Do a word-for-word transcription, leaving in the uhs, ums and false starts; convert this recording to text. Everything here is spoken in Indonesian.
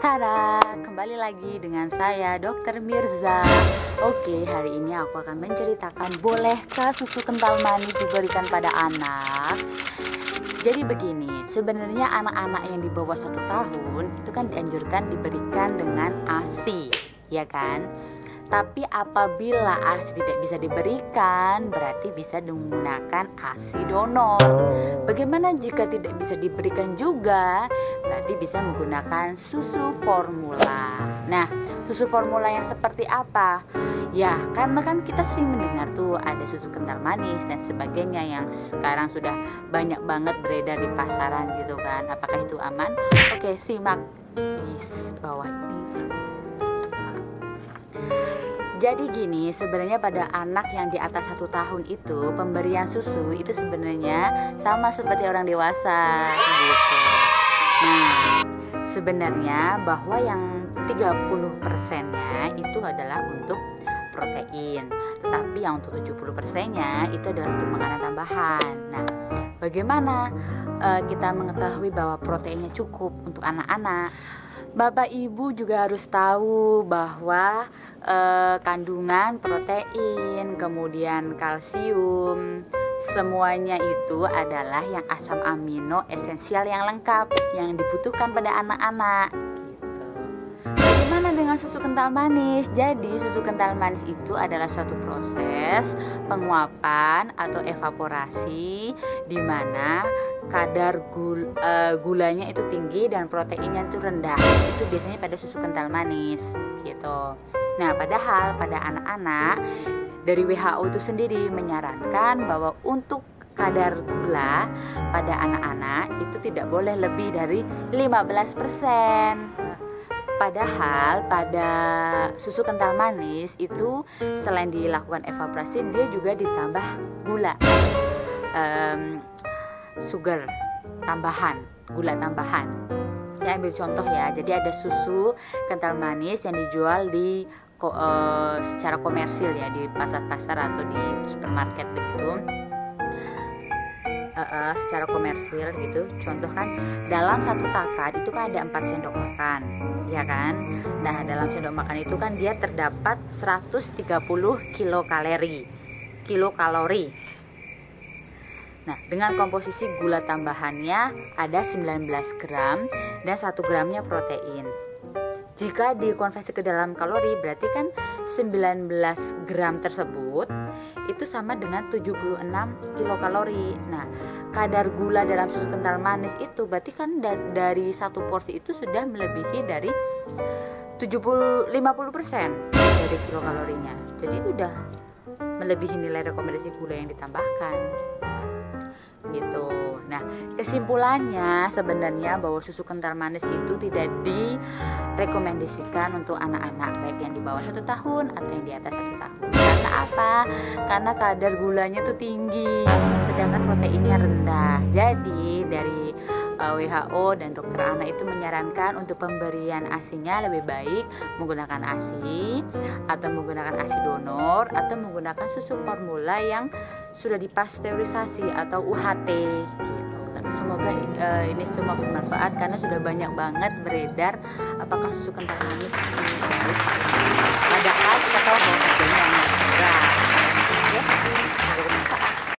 Tada, kembali lagi dengan saya Dokter Mirza. Oke, hari ini aku akan menceritakan bolehkah susu kental manis diberikan pada anak. Jadi begini, sebenarnya anak-anak yang di bawah satu tahun itu kan dianjurkan diberikan dengan ASI, ya kan? Tapi apabila ASI tidak bisa diberikan, berarti bisa menggunakan ASI donor. Bagaimana jika tidak bisa diberikan juga? Berarti bisa menggunakan susu formula. Nah, susu formula yang seperti apa? Ya, karena kan kita sering mendengar tuh ada susu kental manis dan sebagainya yang sekarang sudah banyak banget beredar di pasaran gitu kan. Apakah itu aman? Oke, simak di bawah ini. Jadi gini, sebenarnya pada anak yang di atas satu tahun itu pemberian susu itu sebenarnya sama seperti orang dewasa gitu. Nah, sebenarnya bahwa yang tiga puluh persennya itu adalah untuk protein, tetapi yang untuk tujuh puluh persennya itu adalah untuk makanan tambahan. Nah, bagaimana e, kita mengetahui bahwa proteinnya cukup untuk anak-anak? Bapak Ibu juga harus tahu bahwa eh, kandungan protein, kemudian kalsium, semuanya itu adalah yang asam amino esensial yang lengkap yang dibutuhkan pada anak-anak gitu. Bagaimana dengan susu kental manis? Jadi susu kental manis itu adalah suatu proses penguapan atau evaporasi di mana kadar gul, uh, gulanya itu tinggi dan proteinnya itu rendah. Itu biasanya pada susu kental manis gitu. Nah, padahal pada anak-anak dari W H O itu sendiri menyarankan bahwa untuk kadar gula pada anak-anak itu tidak boleh lebih dari lima belas persen. Padahal pada susu kental manis itu selain dilakukan evaporasi, dia juga ditambah gula. Um, sugar tambahan, gula tambahan. Saya ambil contoh ya. Jadi ada susu kental manis yang dijual di uh, secara komersil ya di pasar-pasar atau di supermarket begitu. Uh, uh, secara komersil gitu. Contoh kan dalam satu takar itu kan ada empat sendok makan, ya kan? Nah, dalam sendok makan itu kan dia terdapat seratus tiga puluh kilokalori. Kilokalori. Nah, dengan komposisi gula tambahannya ada sembilan belas gram dan satu gramnya protein. Jika dikonversi ke dalam kalori, berarti kan sembilan belas gram tersebut itu sama dengan tujuh puluh enam kilokalori. Nah, kadar gula dalam susu kental manis itu berarti kan dari satu porsi itu sudah melebihi dari tujuh puluh lima puluh persen dari kilokalorinya. Jadi sudah melebihi nilai rekomendasi gula yang ditambahkan. Gitu. Nah, kesimpulannya sebenarnya bahwa susu kental manis itu tidak direkomendasikan untuk anak-anak baik yang di bawah satu tahun atau yang di atas satu tahun. Karena apa? Karena kadar gulanya tuh tinggi, sedangkan proteinnya rendah. Jadi dari uh, W H O dan dokter anak itu menyarankan untuk pemberian ASI-nya lebih baik menggunakan ASI atau menggunakan ASI donor atau menggunakan susu formula yang sudah dipasteurisasi atau U H T gitu. Semoga uh, ini semua bermanfaat karena sudah banyak banget beredar apakah susu kental manis ini baik. Padahal kita tahu